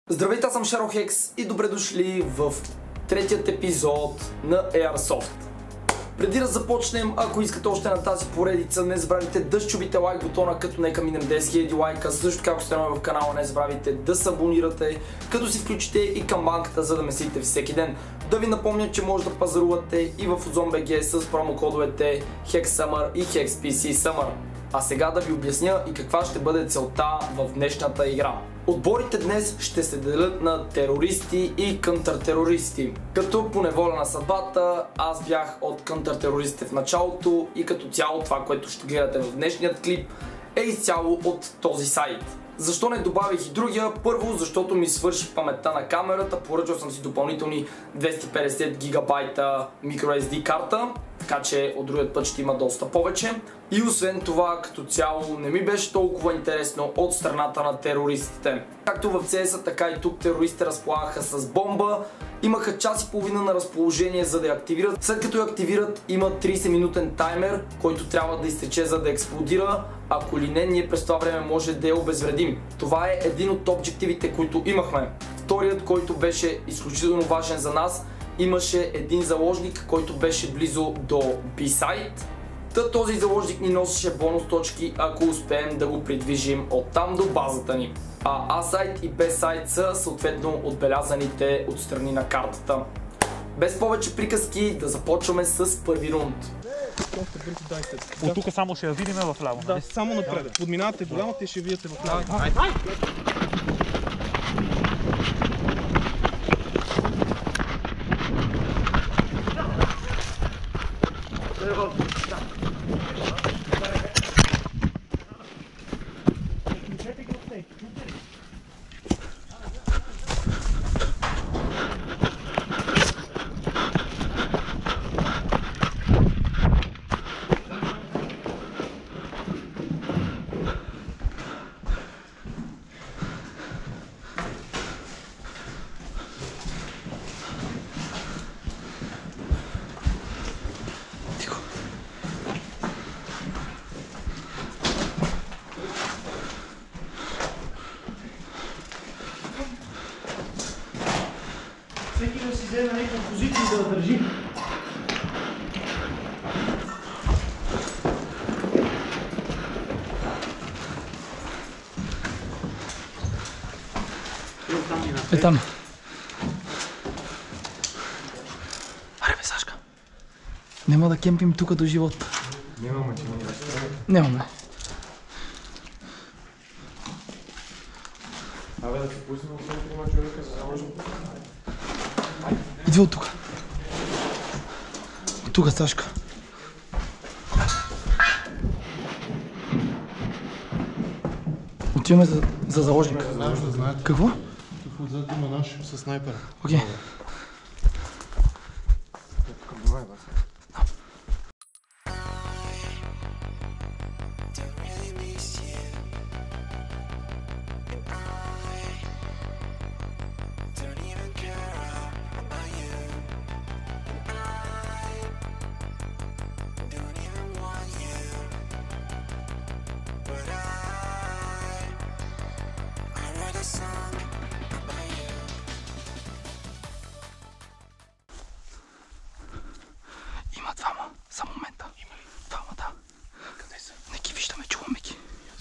Здравейте, аз съм Шаро-Хекс и добре дошли в третият епизод на Airsoft. Преди да започнем, ако искате още на тази поредица, не забравяйте да щупите лайк бутона, като нека минем 10 000 лайка. Също така, ако сте нови в канала, не забравяйте да се абонирате, като си включите и камбанката, за да месите всеки ден. Да ви напомня, че може да пазарувате и в Ozon.bg с промокодовете HEXSUMMER и HEXPCSUMMER. А сега да ви обясня и каква ще бъде целта в днешната игра. Отборите днес ще се делят на терористи и контртерористи. Като по неволя на съдбата, аз бях от контртерористите в началото и като цяло това, което ще гледате в днешният клип, е изцяло от този сайт. Защо не добавих и другия? Първо, защото ми свърши паметта на камерата, поръчал съм си допълнителни 250 гигабайта microSD карта, така че от другият път ще има доста повече. И освен това, като цяло не ми беше толкова интересно от страната на терористите. Както в CS, така и тук терористите разполагаха с бомба, имаха час и половина на разположение за да я активират. След като я активират, има 30-минутен таймер, който трябва да изтече, за да експлодира. Ако ли не, ние през това време може да я обезвредим. Това е един от обективите, които имахме. Вторият, който беше изключително важен за нас, имаше един заложник, който беше близо до B-Site. Този заложник ни носеше бонус точки, ако успеем да го придвижим оттам до базата ни. А A-Site и B-Site са съответно отбелязаните отстрани на картата. Без повече приказки, да започваме с първи рунд. От тук само ще я видим в ляво. Да, само напред. Подминавате голямата и ще видите в ляво. Всеки да си взе на някаква позиция да я държи. Е там. Аре бе, Сашка. Нема да кемпим тук до живот. Нямаме. Нямаме. Абе да се пуснем от човека за заложен. Идва от тук. От тук, Сашка. Отиваме за заложник. Знаеш да знаете. Какво? Тук отзад има наш със снайпера. Окей. Има двама за момента. Има ли? Двама, да. Къде са? Не ги виждаме, чуваме ги.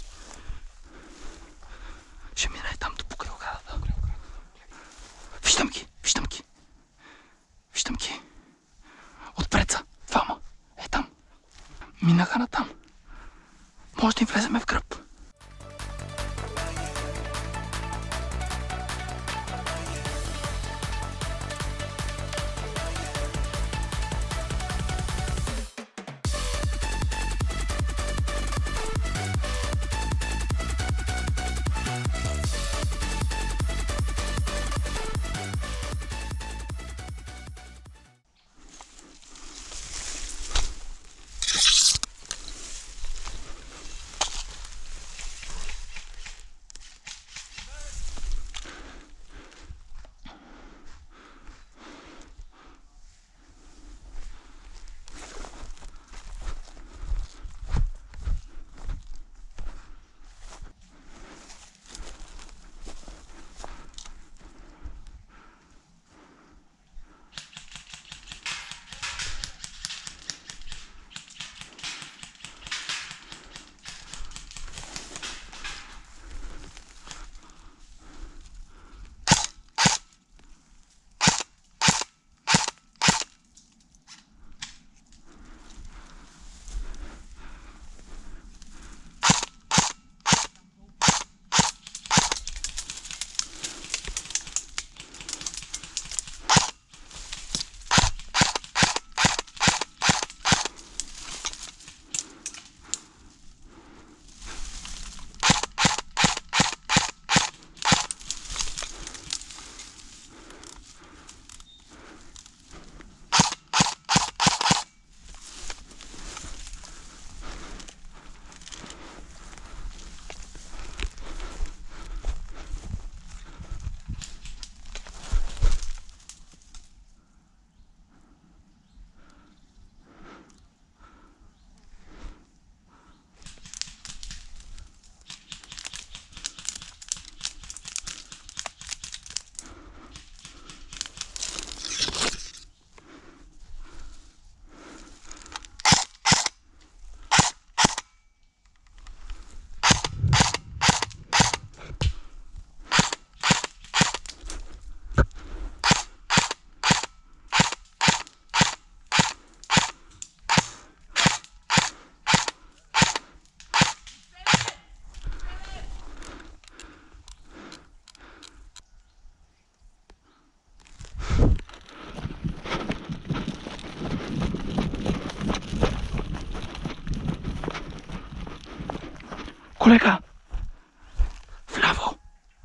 Ще мине там до покрай оградата. Виждам ги, виждам ги. Виждам ги. Отпред са. Двама. Е там. Минаха на там. Може да им влеземе в гръб. Полека! Вляво!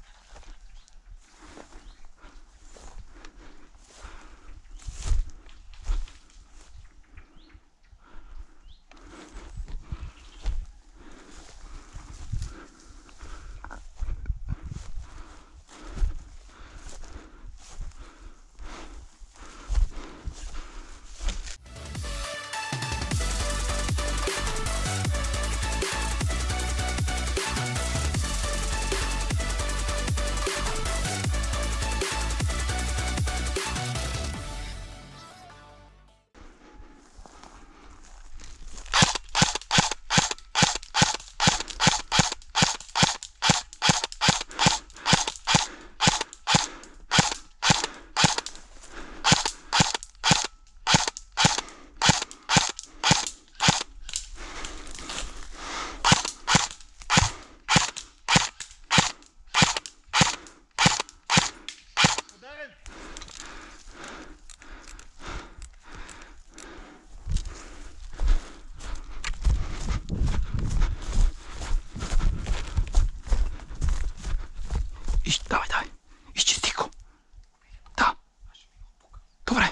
Давай, давай. Изчисти го. Да. Добре.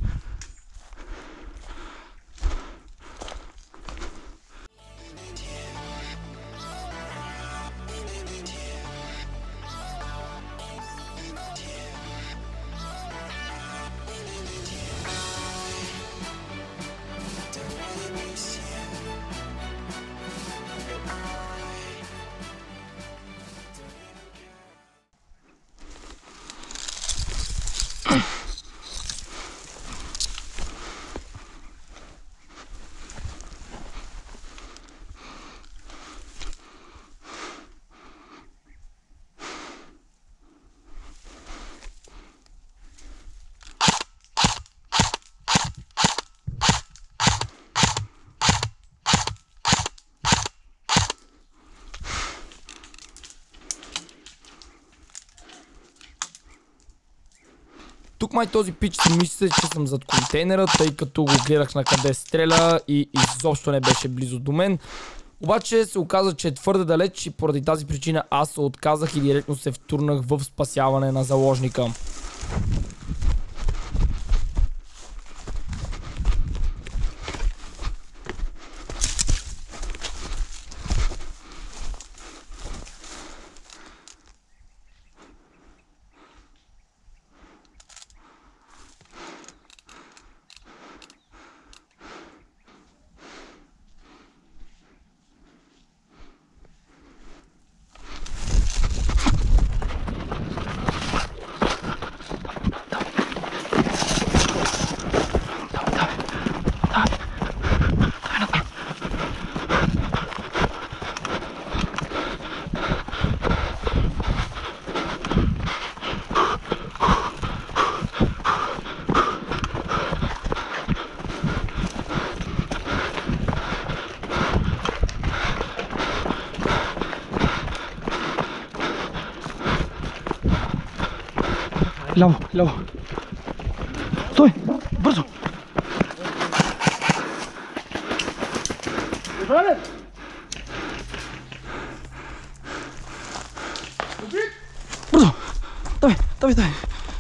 Тук май този пич си мисля, че съм зад контейнера, тъй като го гледах на къде стреля и изобщо не беше близо до мен. Обаче се оказа, че е твърде далеч и поради тази причина аз се отказах и директно се втурнах в спасяване на заложника. Ляво, ляво. Стой! Бързо! Бързо! Давай, давай, давай!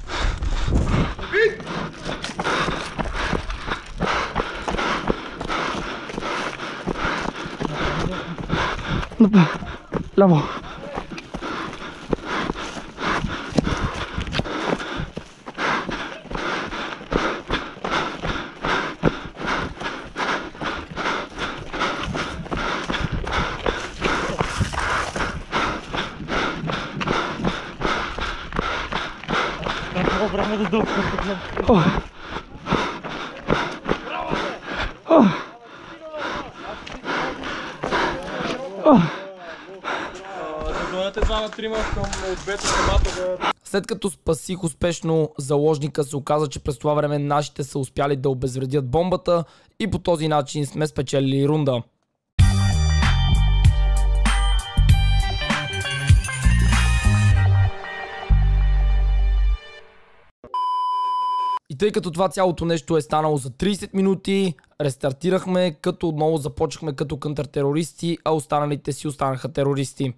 Ляво! След като спасих успешно заложника, се оказа, че през това време нашите са успяли да обезвредят бомбата и по този начин сме спечелили рунда. И тъй като това цялото нещо е станало за 30 минути, Рестартирахме, като отново започнахме като контртерористи, а останалите си останаха терористи.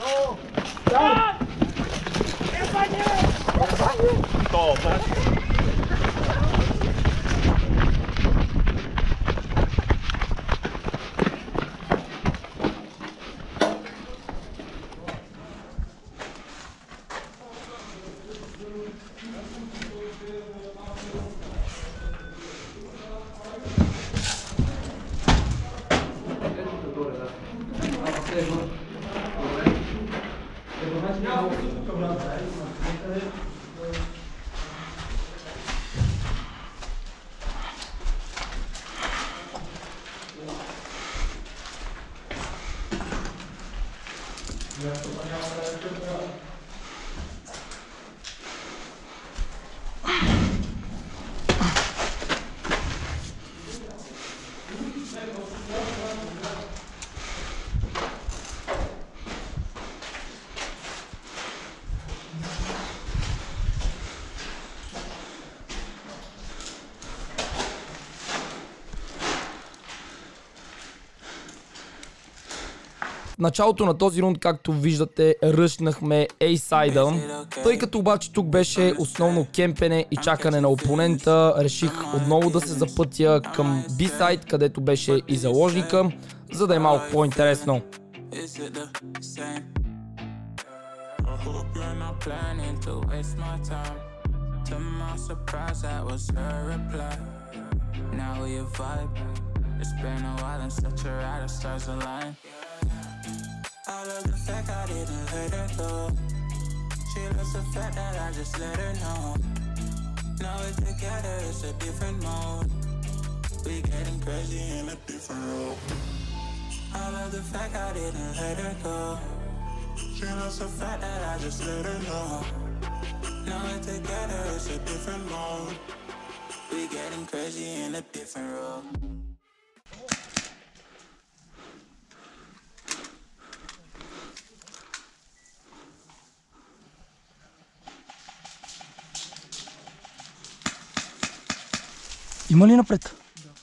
В началото на този рунд, както виждате, ръшнахме A-сайда. Тъй като обаче тук беше основно кемпене и чакане на опонента, реших отново да се запътя към B-сайд, където беше и заложника, за да е малко по-интересно. I love the fact I didn't let her go. She loves the fact that I just let her know. Now we're together, it's a different mode. We getting crazy in a different role. I love the fact I didn't let her go. She loves the fact that I just let her know. Now we're together, it's a different mode. We getting crazy in a different role. Има ли напред?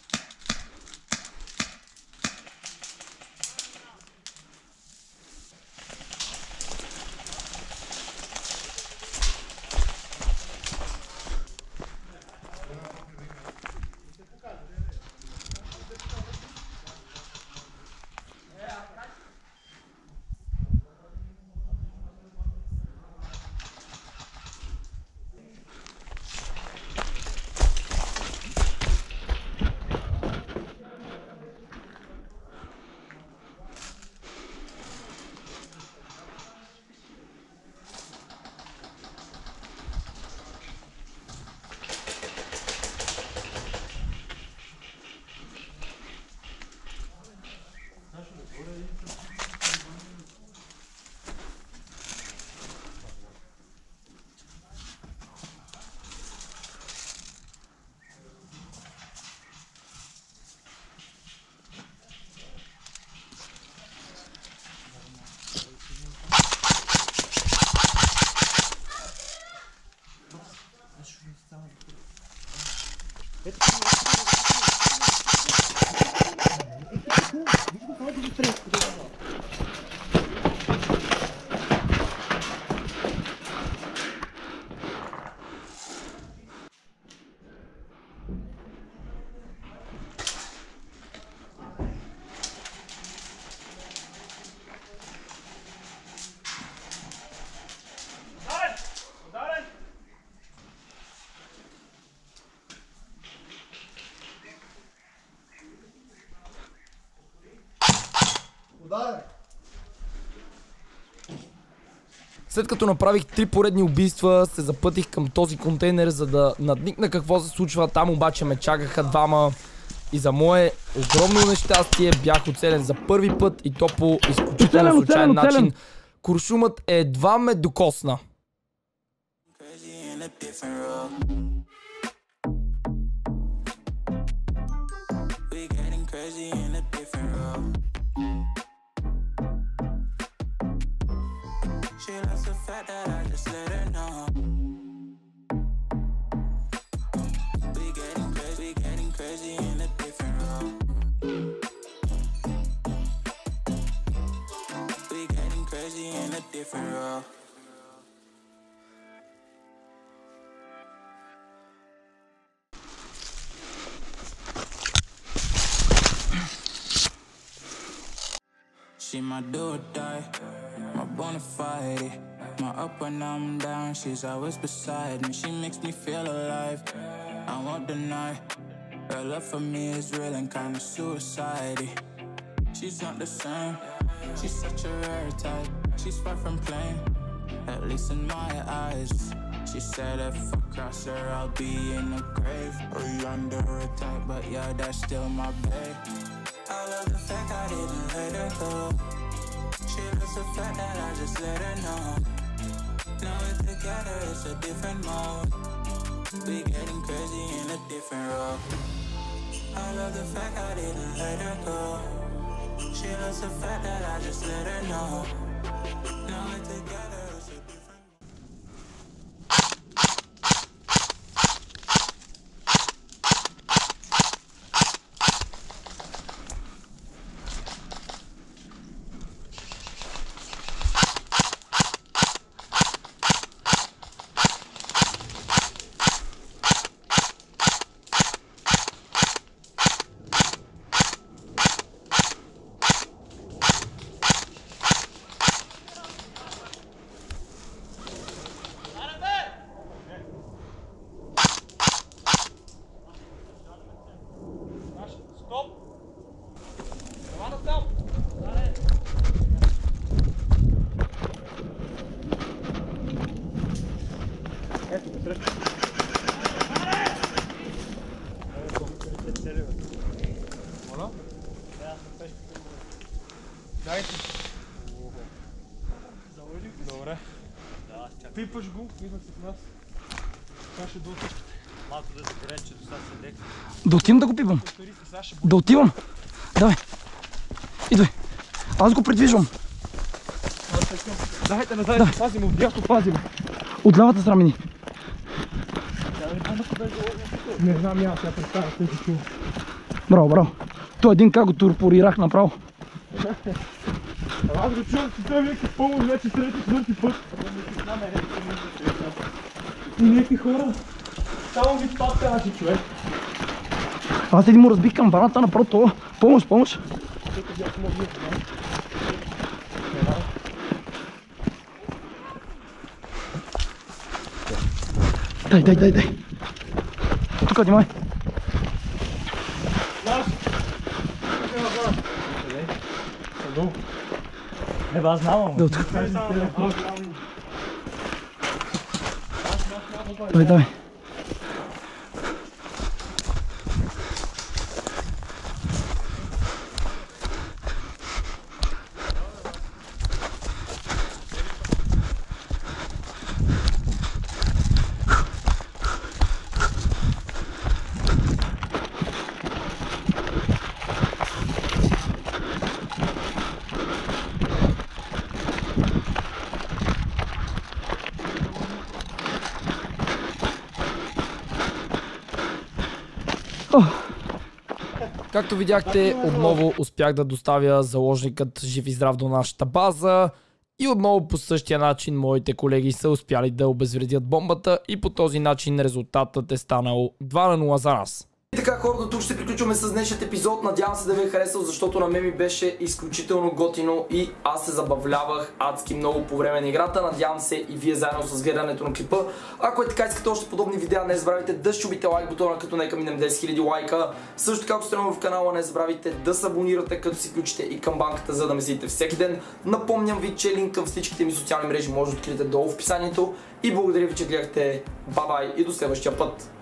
След като направих 3 поредни убийства, се запътих към този контейнер, за да надникна какво се случва. Там обаче ме чакаха двама и за мое огромно нещастие бях оцелен за първи път и то по изключително случайен начин. Куршумът едва ме докосна. she my do or die, my bona fide. My up when I'm down, she's always beside me. She makes me feel alive, I won't deny. Her love for me is real and kinda suicide-y. She's not the same, she's such a rare type. She's far from plain, at least in my eyes. She said if I cross her, I'll be in the grave or under attack, but yeah, that's still my babe. I love the fact I didn't let her go. She loves the fact that I just let her know. Now we're together, it's a different mode. We getting crazy in a different role. I love the fact I didn't let her go. She loves the fact that I just let her know. Now we're together, it's a different. Добре. Пипаш го, идвах с нас. Сега ще дълташ. Малко да се греем, че до сега седех. Да отивам да го пипам. Да отивам. Давай. Идвай. Аз го придвижвам. Дайте назад, пазим, отдясно пазим. От лявата страна мини. Не знам, няма сега представя, те се чува. Браво, браво. Той един как го турпорирах направо. Аз го чувам, че той вика помощ вече трети, четвърти път. И някакви хора, само ги спадка наши човек. Аз един му разбих камбаната направо това. Помощ, помощ. Дай. Тук, внимай. Аз знам. Давай. Както видяхте, отново успях да доставя заложникът жив и здрав до нашата база и отново по същия начин моите колеги са успяли да обезвредят бомбата и по този начин резултатът е станал 2-0 за нас. И така, хора, до тук ще приключваме с днешният епизод. Надявам се да ви е харесал, защото на мен ми беше изключително готино и аз се забавлявах адски много по време на играта. Надявам се и вие заедно с гледането на клипа. Ако е така, искате още подобни видеа, не забравяйте да щупите лайк бутона, като нека минем 10 000 лайка. Също така, ако сте нови в канала, не забравяйте да се абонирате, като си включите и камбанката, за да ме следите всеки ден. Напомням ви, че линк към всичките ми социални мрежи може да откриете долу в описанието. И благодаря ви, че гледахте. Бай-бай и до следващия път!